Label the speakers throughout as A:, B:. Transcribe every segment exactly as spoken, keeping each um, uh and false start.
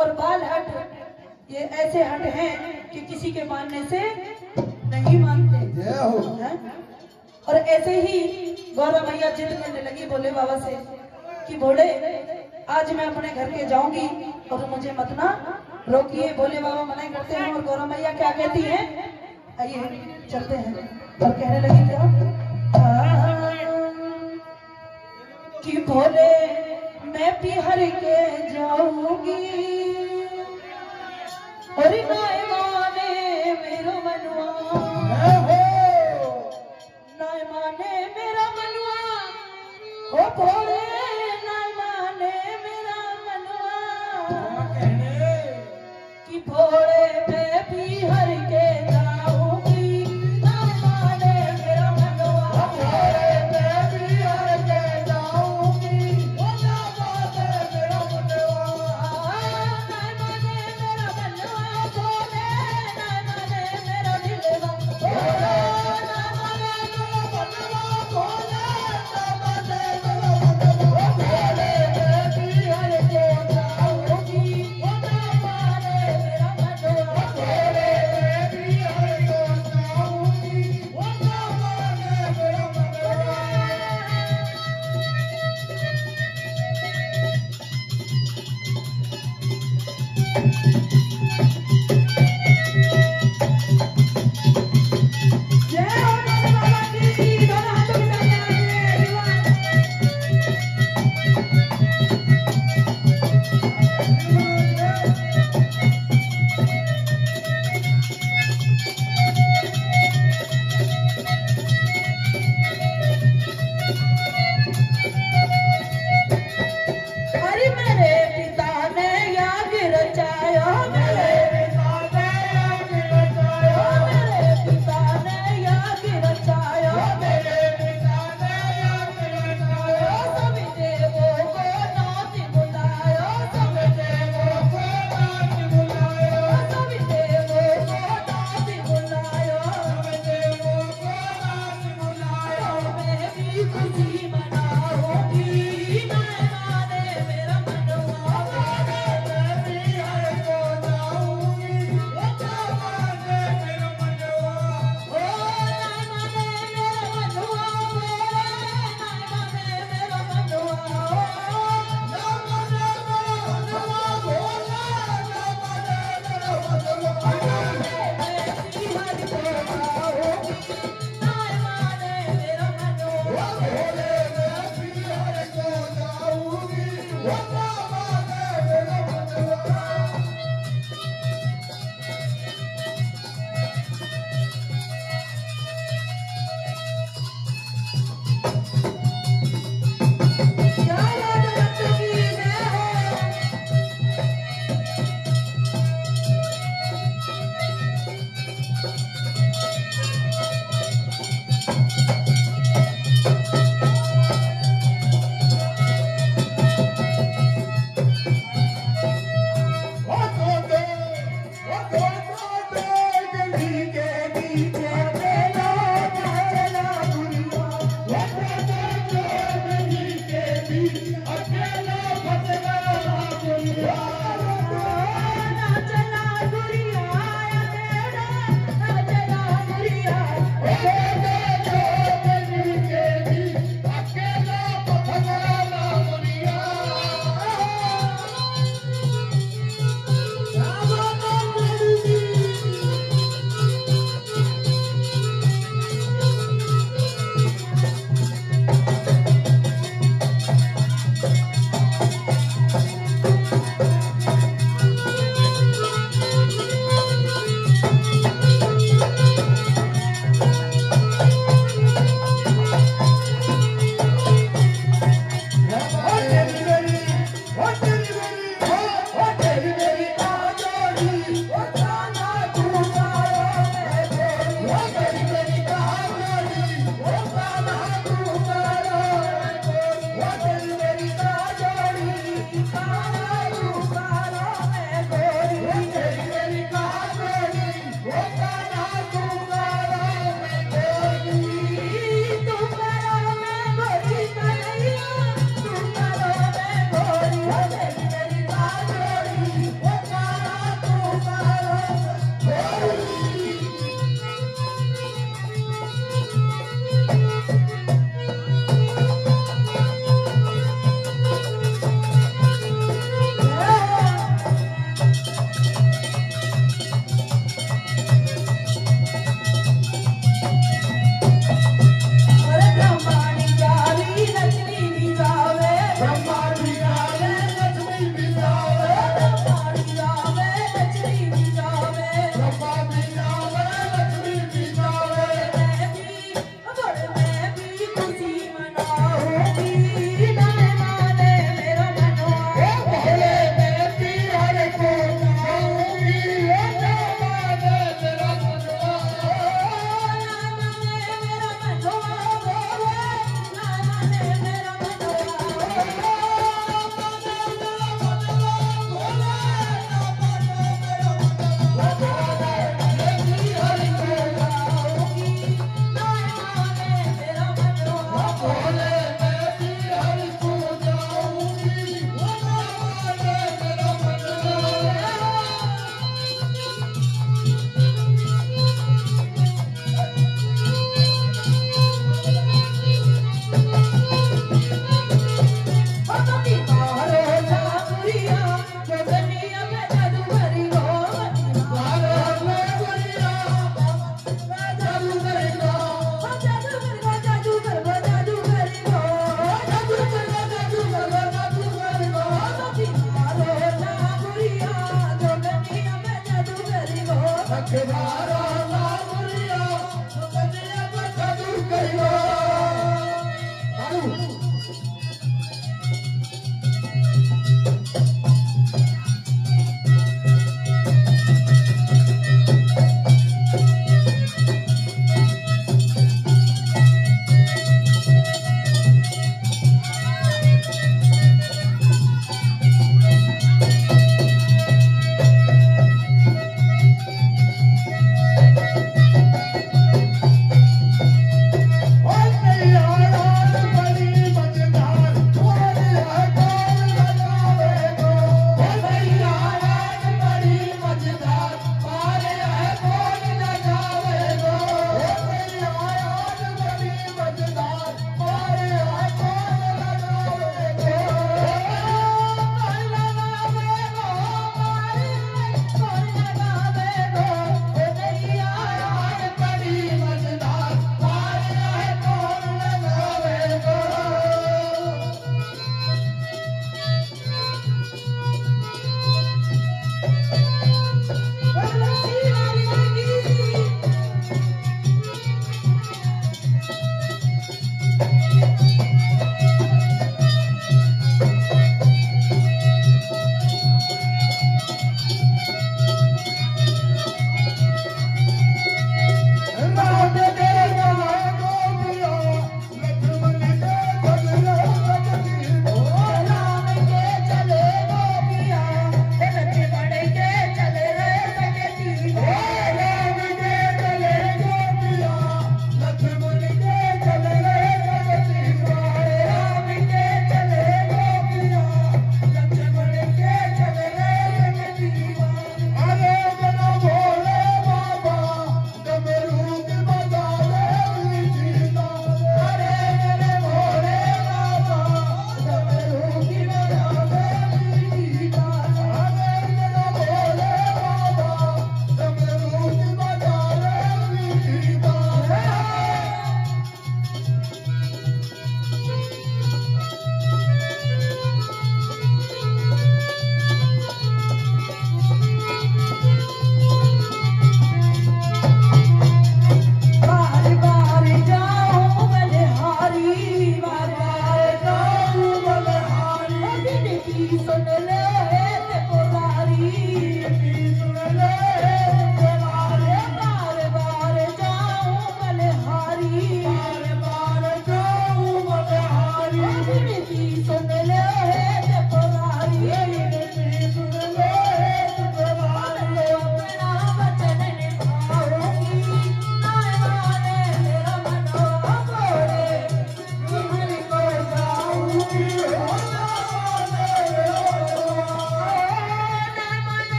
A: और बाल हट ये ऐसे हट हैं कि किसी के मानने से नहीं मानते हैं। और ऐसे ही गौरव मैया जिद करने लगी भोले बाबा से कि भोले आज मैं अपने घर के जाऊंगी और मुझे मत ना रोकिए। भोले बाबा मना करते हैं और गौरव मैया क्या कहती है, आइए चलते हैं। और कहने लगी क्या कि भोले मैं पिहर के जाऊंगी और नाय माने मेरो मनवा, नाय माने मेरा मनवा, ओ भोले नाय माने मेरा मनवा कि भोले मैं पिहर के जाऊंगी, नाय माने मेरा मनवा, भोले मैं पिहर के जाऊंगी, ओ नाय माने मेरा मनवा, नाय माने मेरा मनवा, भोले नाय माने मेरा दिलवा, भोले नाय माने मेरा मनवा, भोले नाय माने मेरा मनवा, भोले मैं पिहर के जाऊंगी, ओ नाय माने मेरा मनवा, भोले मैं पिहर के जाऊंगी, ओ नाय माने मेरा मनवा। जय हो भोले बाबा की, दोनों हाथों की तालियां अरे मेरे पिता ने याग रचाया, मेरे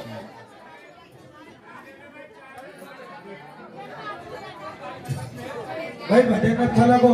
B: भाई भजन अच्छा लगो।